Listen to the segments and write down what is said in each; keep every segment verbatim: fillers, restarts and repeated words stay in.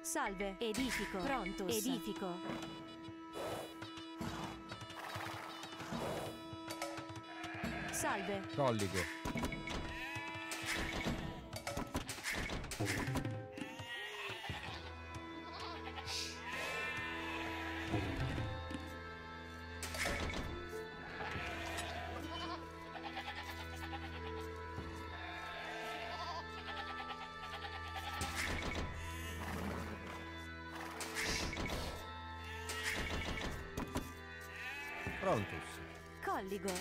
Salve. Edifico. Pronto. Edifico. Salve. Colligo. Prontus. Colligo.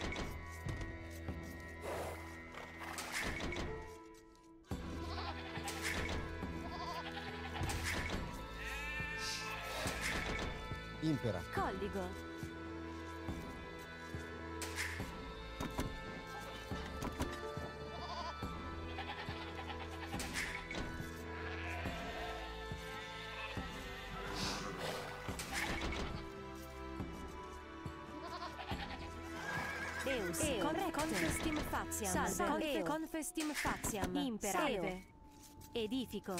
Impera. Colligo. Eus. Eo. Con confestim faciam. Salve. Con confestim faciam. Impera. Salve. Edifico.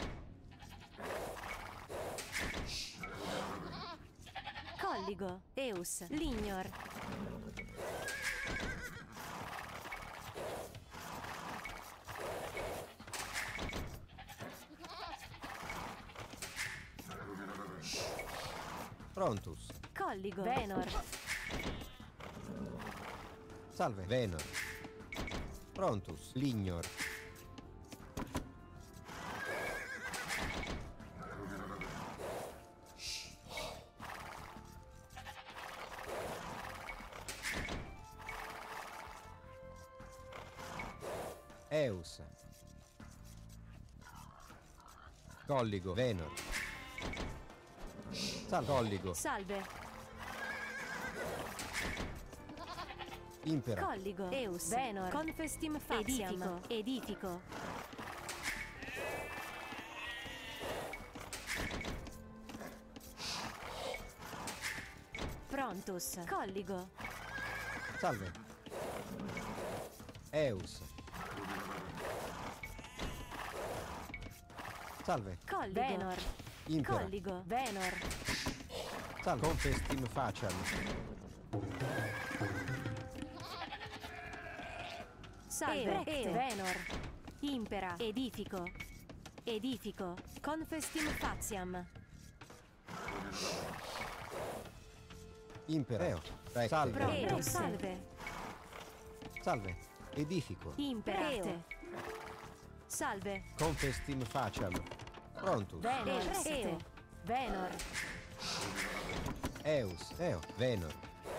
Colligo. Eus. Lignor. Prontus. Colligo. Venor. Salve. Venor. Prontus. Lignor. Eus. Colligo. Venor. Salve. Colligo. Salve. Impera. Colligo. Eus. Venor. Confestim faciam. Edifico. Edifico. Prontus. Colligo. Salve. Eus. Salve. Colligo. Venor. Impera. Colligo. Venor. Salve. Confestim faciam. Salve. Eo. Venor. Impera. Edifico. Edifico. Confestim faciam. Impera. Eo. Recte. Salve. Pronto. Salve. Salve. Edifico. Imperate. Salve. Confestim faciam. Prontus. Venor. Eo. Venor. Eus. Eo. Venor.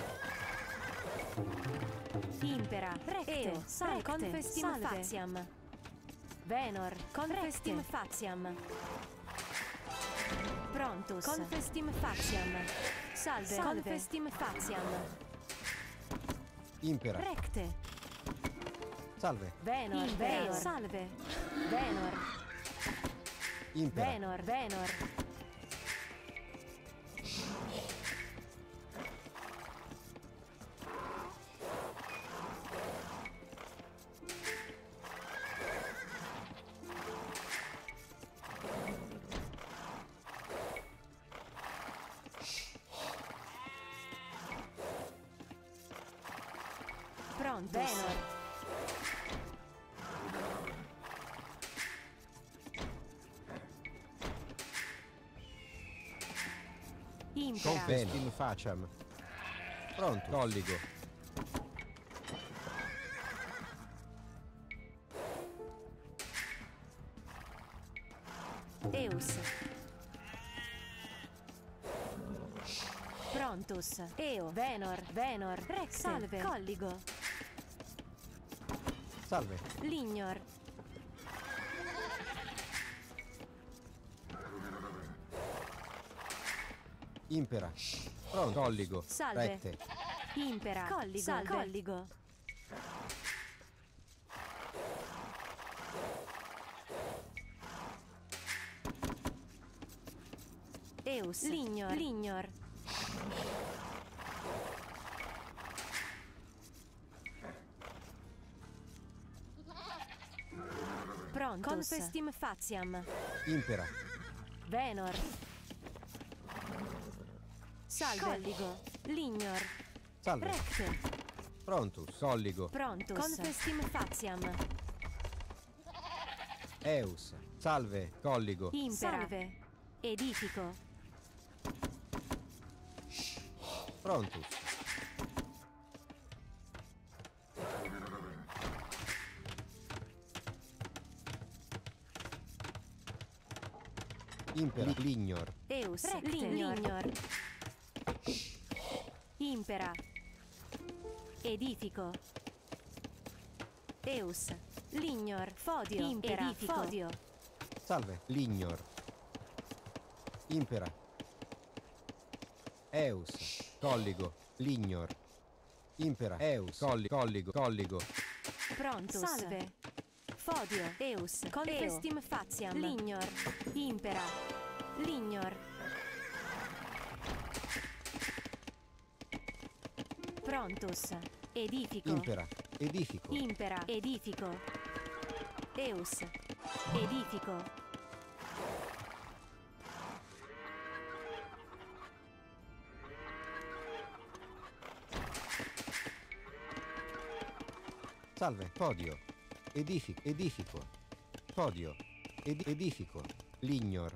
Impera. Recte. Salve. Confestim faciam. Venor. Confestim faciam. Prontus. Confestim faciam. Salve. Confestim faciam. Impera. Recte. Salve. Venor. Venor. Salve. Venor. Impera. Venor. Venor. Pronto. Venor. Impera. Confestim faciam. Pronto. Colligo. Eus. Prontus. Eo. Venor. Venor. Rex. Salve. Colligo. Salve. Lignor. Impera. Pronto. Colligo. Salve. Recte. Impera. Colligo. Salve. Colligo. Eus. Lignor. Lignor. Prontus. Confestim faciam. Impera. Venor. Salve. Colligo. Lignor. Salve. Recte. Prontus. Colligo. Prontus. Confestim faciam. Eus. Salve. Colligo. Impera. Salve. Edifico. Prontus. Impera. Lignor. Eus. Recte. Lignor. Lignor. Impera. Edifico. Eus. Lignor. Fodio. Impera. Edifico. Fodio. Salve. Lignor. Impera. Eus. Colligo. Lignor. Impera. Eus. Colli colligo. Colligo. Prontus. Salve. Fodio. Eus. Confestim faciam. Lignor. Impera. Lignor. Prontus. Edifico. Impera. Edifico. Impera. Edifico. Eus. Edifico. Salve. Podio. Edifico. Edifico. Podio. Ed edifico. Lignor.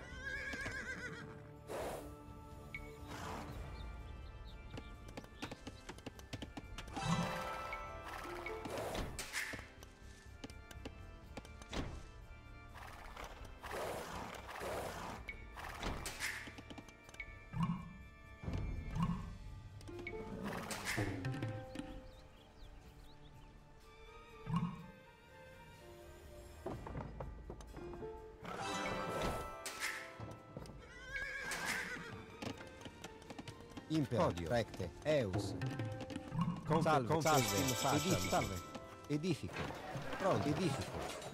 Impera. Podio. Recte. Eus. Confe salve. Salve. Salve. Salve. Edifico. Pronto. Edifico.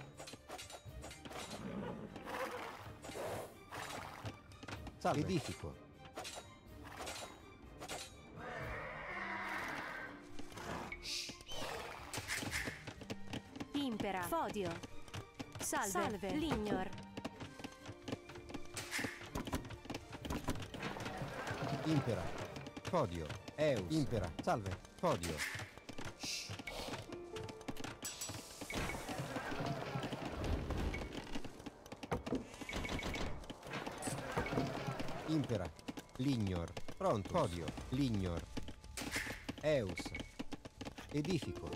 Salve. Edifico. Impera. Fodio. Salve. Salve. Lignor. Impera. Podio. Eus. Impera. Salve. Podio. Impera. Lignor. Pronto. Podio. Lignor. Eus. Edifico.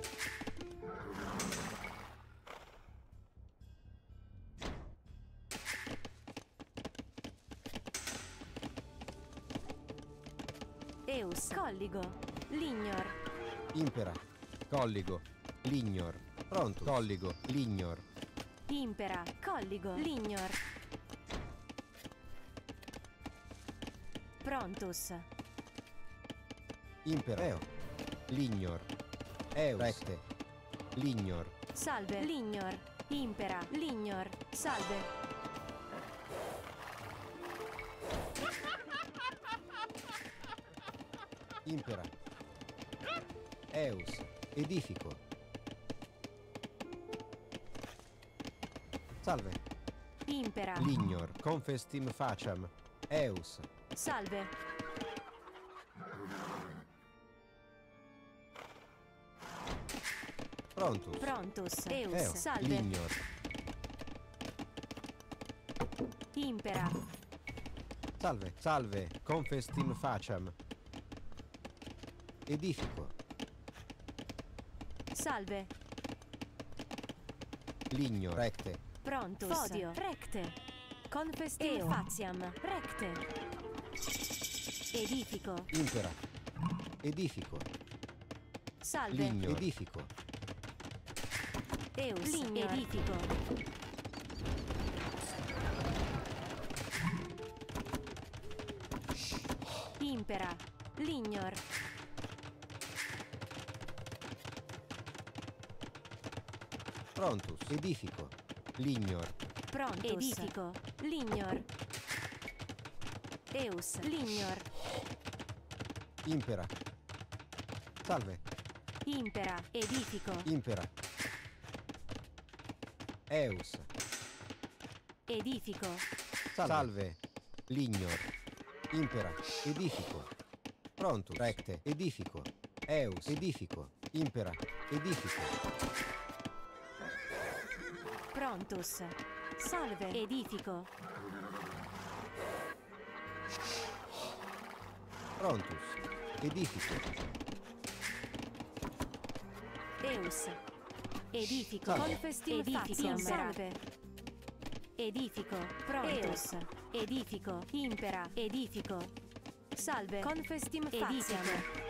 Eus. Colligo. Lignor. Impera. Colligo. Lignor. Pronto. Colligo. Lignor. Impera. Colligo. Lignor. Prontus. Impera. Eo. Lignor. Eus. Recte. Lignor. Salve. Lignor. Impera. Lignor. Salve. Impera. Eus. Edifico. Salve. Impera. Lignor. Confestim faciam. Eus. Salve. Prontus. Prontus. Eus. Eo. Salve. Lignor. Impera. Salve. Salve. Confestim faciam. Edifico. Salve. Lignor. Recte. Prontus. Fodio. Recte. Confestim faciam. Recte. Edifico. Impera. Edifico. Salve. Lignor. Edifico. Eus. Lignor. Edifico. Impera. Lignor. Prontus. Edifico. Lignor. Prontus. Edifico. Lignor. Eus. Lignor. Impera. Salve. Impera. Edifico. Impera. Eus. Edifico. Salve. Salve. Lignor. Impera. Edifico. Pronto. Recte. Edifico. Eus. Edifico. Impera. Edifico. Prontus. Salve. Edifico. Prontus. Edifico. Eus. Edifico. Salve. Confestim faciam. Salve. Edifico. Prontus. Edifico. Impera. Edifico. Salve. Confestim faciam.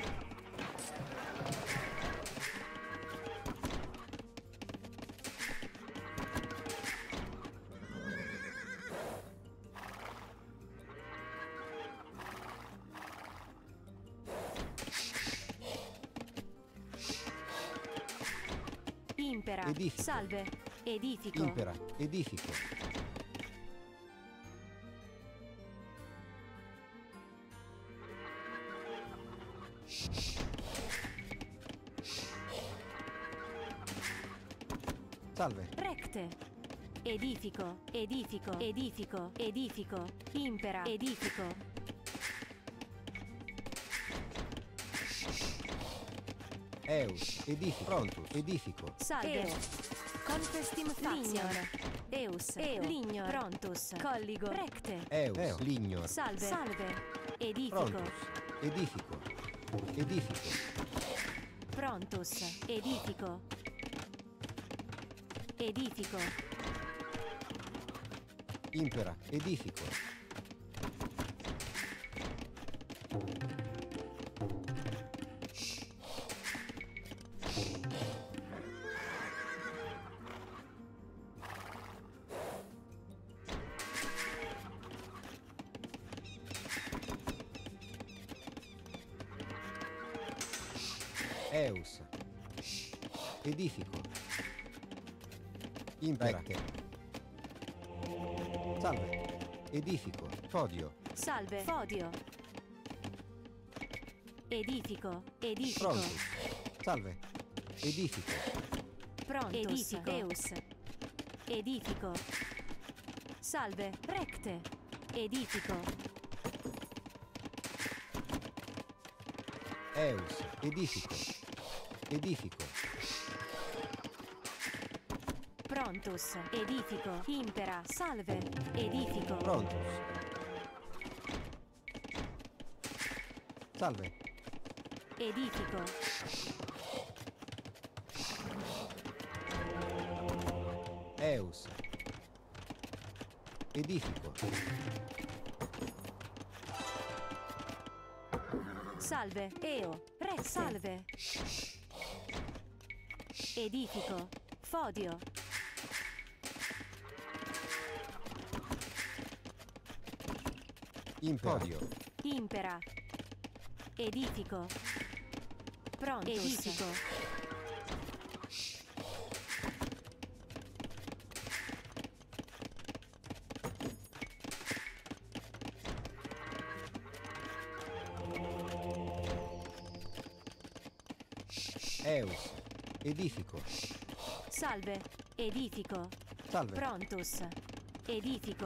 Impera. Edifico. Salve. Edifico. Impera. Edifico. Salve. Recte. Edifico. Edifico. Edifico. Edifico. Impera. Edifico. Eus. Edifico. Prontus. Edifico. Salve. Confestim faciam. Eus. Eo. Lignor. Prontus. Colligo. Recte. Eus. Eo. Lignor. Salve. Salve. Edifico. Prontus. Edifico. Edifico. Prontus. Edifico. Edifico. Impera. Edifico. Eus. Edifico. Impera. Salve. Edifico. Fodio. Salve. Fodio. Edifico. Edifico. Prontus. Salve. Edifico. Prontus. Edifico. Eus. Edifico. Salve. Recte. Edifico. Eus. Edifico. Edifico. Prontus. Edifico. Impera. Salve. Edifico. Prontus. Salve. Edifico. Eus. Edifico. Salve. Eo. Re. Salve. Edifico. Fodio. Impodio. Impera. Edifico. Prontus. Edifico. Eus. Edifico. Salve. Edifico. Salve. Prontus. Edifico.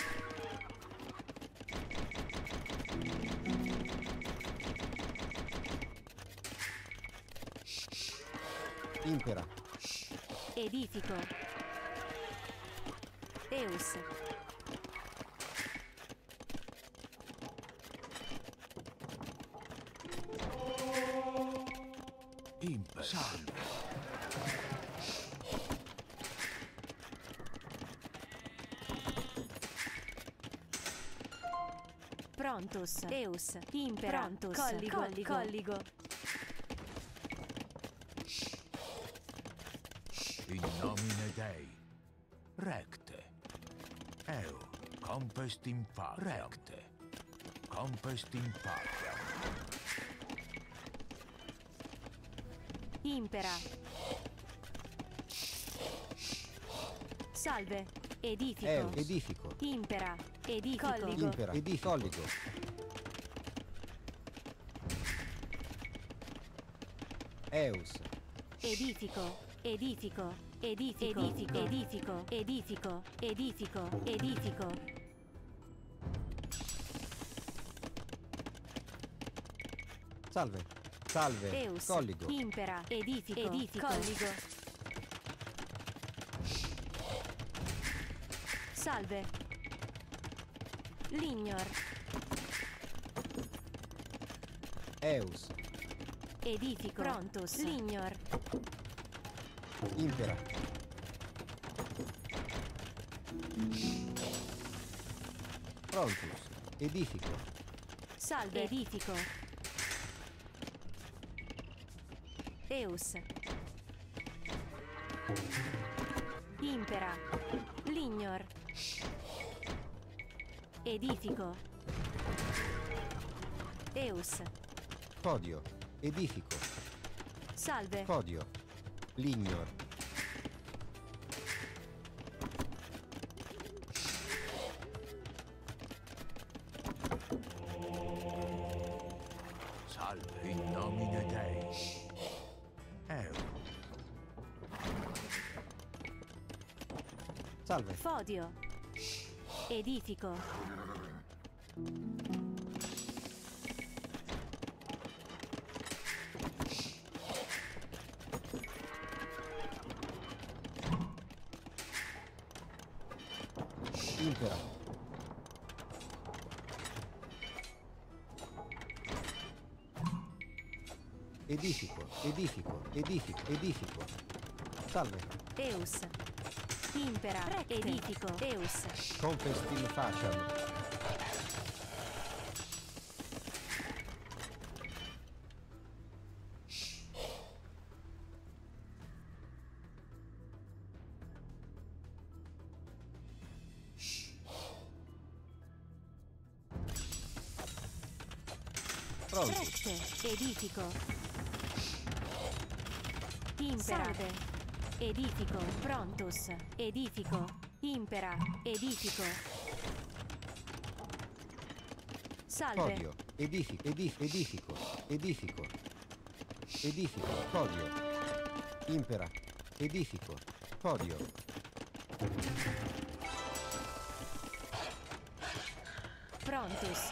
Impera. Edifico. Eus. Impera. Salve. Prontus. Eus. Impera. Prontus. Colligo. Colligo. Colligo. In nomine Dei. Recte. Eo. Compest in pace. Recte. Compest in pace. Impera. Salve. Edifico. Eu. Edifico. Impera. Edifico. Colligo. Impera. Edifico. Colligo. Eus. Edifico. Edifico. Edifico, edifico, edifico, edifico, edifico, edifico. Salve. Salve. Eus. Colligo. Impera. Edifico. Edifico. Colligo. Salve. Lignor. Eus. Edifico. Prontus. Lignor. Impera. Prontus. Edifico. Salve. Edifico. Eus. Impera. Lignor. Edifico. Eus. Podio. Edifico. Salve. Podio. Lignor. Salve in nomine Dei. Eu. Salve. Fodio. Edifico. Impera. Edifico, edifico, edifico, edifico. Salve. Eus. Impera. Recte. Edifico. Eus. Confestim faciam. Pronto. Recte. Edifico. Impera. Salve. Edifico. Prontus. Edifico. Impera. Edifico. Salve. Podio. Edifico, edif, edifico, edifico. Edifico, podio. Impera. Edifico. Podio. Prontus.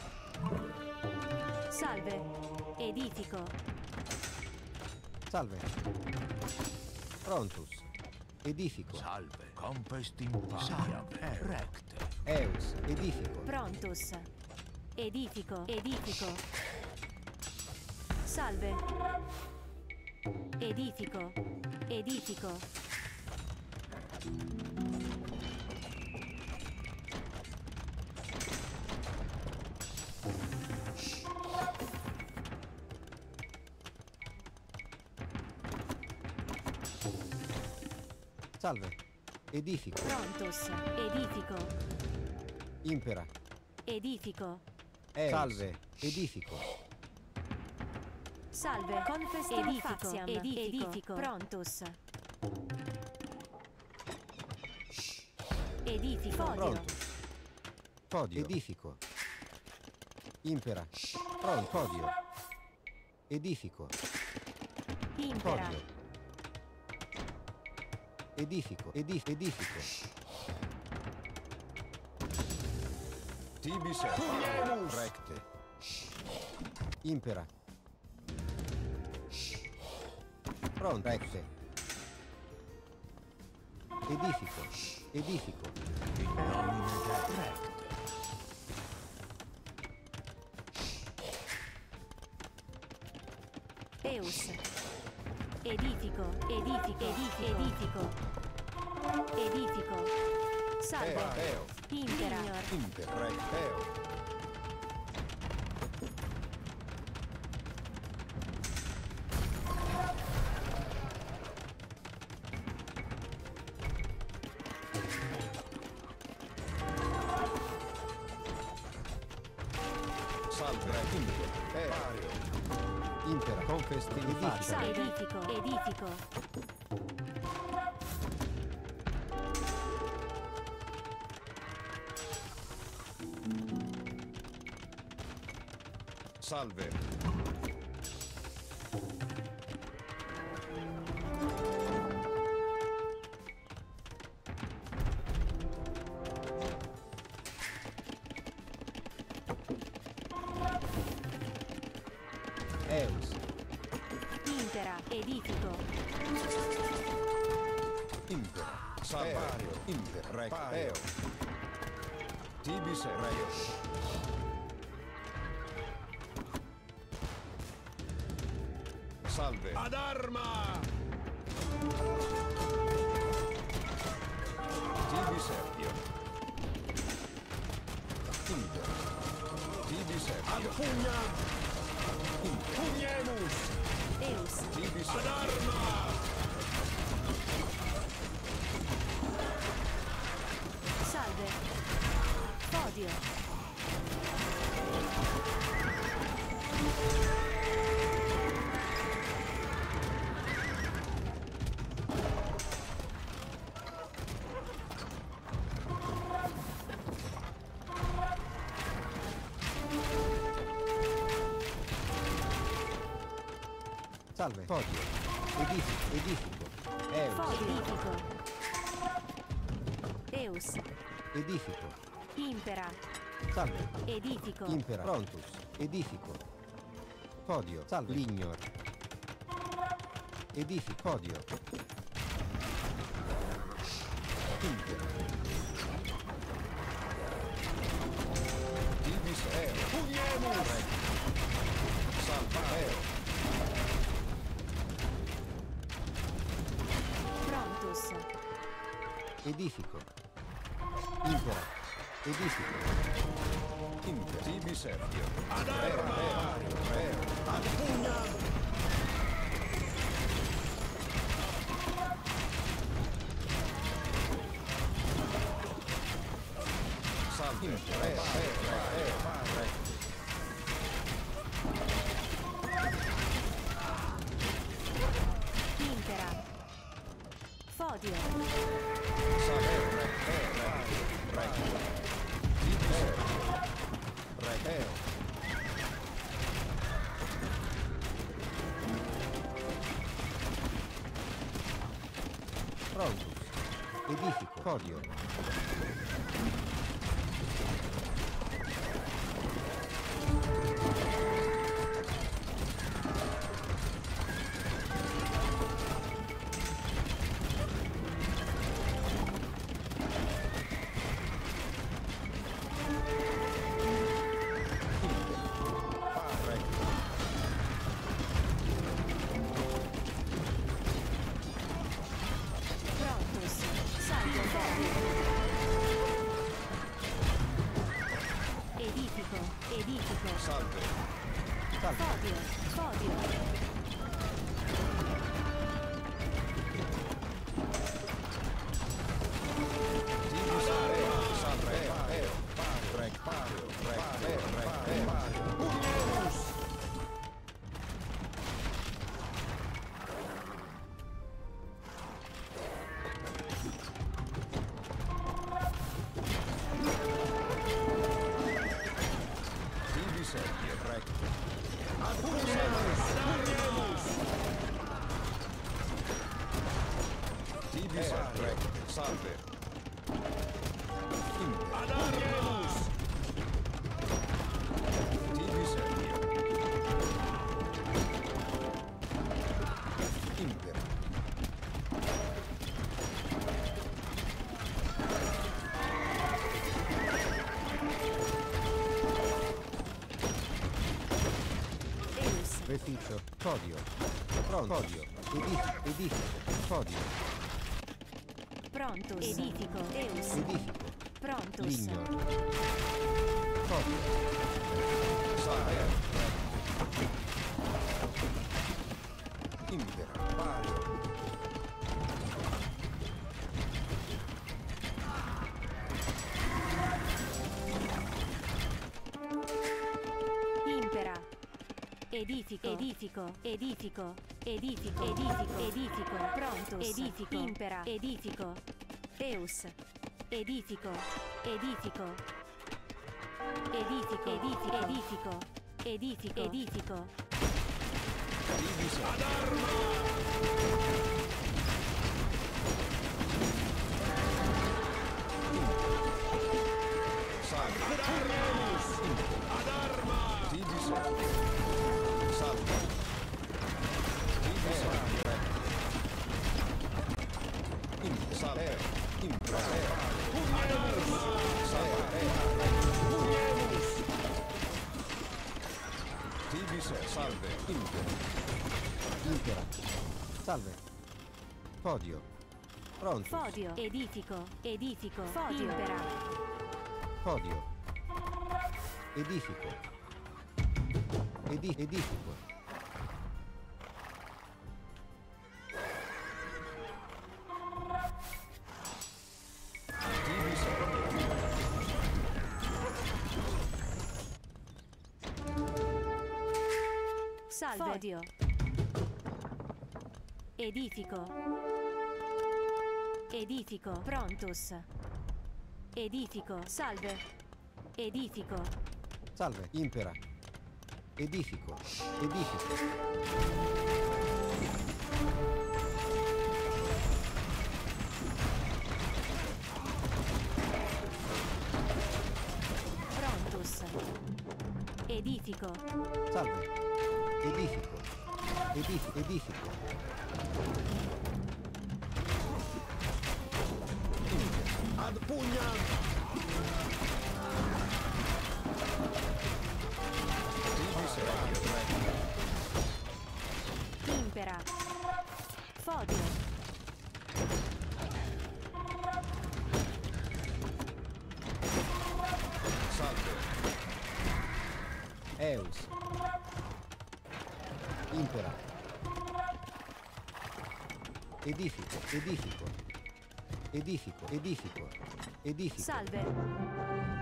Salve. Edifico. Salve. Prontus. Edifico. Salve. Compest in Pariam. Recte. Eus. Edifico. Prontus. Edifico. Edifico. Salve. Edifico. Edifico. Salve. Edifico. Prontus. Edifico. Impera. Edifico. Eus. Salve. Edifico. Salve. Confest edifico. Edifico. Edifico. Prontus. Edifico. Pronto. Podio. Edifico. Impera. Pronto. Podio. Edifico. Impera. Podio. Edifico. Edif edifico. Tibise. Recte. Impera. Pronto. Recte. Edifico. Edifico. In nomine Dei. Recte. Eus. Edifico. Edifico. Edifico. Edifico. Edifico. Salve. Eo. Impera. Imper. Recteo. Salve. Imper. Eo. Impera. Confesti. Edifico. Salve. Edifico. Edifico. Salve. Eus. Impera. Edifico. Impera. Salvario. Impera. Recteo. Tibi servio. Salve. Ad arma! Tibi servio. Impera. Tibi servio. Ad pugna! Pugnemus! Eus. Tibi servio. Ad arma! Salve. Podio. Salve. Podio. Edifico. Edifico. Eus. Edifico. Eus. Edifico. Impera. Salve. Edifico. Impera. Prontus. Edifico. Podio. Salve. Lignor. Edifico. Podio. Impera. Tibi servio. Pugnemus! Salvaeo. Prontus. Edifico. Impera. Edifico. Impera. Tibi servio. Ad arma! Ad pugna! Salve. Impera. Fodio. Prontus. Edifico. Podio. Prontus. Salve. Fodio. Edifico. Edifico. Salve. Salve. Fodio. Fodio. Tibi servio. Salvaeo. Recpario. Recteo. Recteo. Pugnemus! Tibi servio. Recteo. Ad pugnemus! Pugnemus! Tibi servio. Salve. Ad arma! Tibi servio. Impera. Eus. Reficio. Podio. Pronto. Podio. Edifico. Edifico. Podio. Prontus. Edifico. Eus. Edifico. Prontus. Lignor. Podio. Salve. Impera. Vario. Impera. Edifico. Edifico. Edifico. Edifico. Edifico. Edifico. Prontus. Edifico. Impera. Edifico. Eus. Edifico. Edifico. Edifico. Edifico. Edifico. Edifico. Edifico. Tibi servio. Ad arma! Salve. Ad arma! Tibi servio. Salve. Salve. Impera. Impera. Salve. Podio. Pronto. Fodio. Edifico. Edifico. Fodio. Impera. Podio. Edifico. Edi edifico. Tibi serve. Salve. Fodio. Edifico. Edifico. Prontus. Edifico. Salve. Edifico. Salve. Impera. Edifico. Edifico. Prontus. Edifico. Salve. Edifico. Edifico. Edifico. Ad pugnam. Tibi serve. Impera. Fodio. Salve. Eus. Impera. Edifico. Edifico. Edifico. Edifico. Edifico. Salve.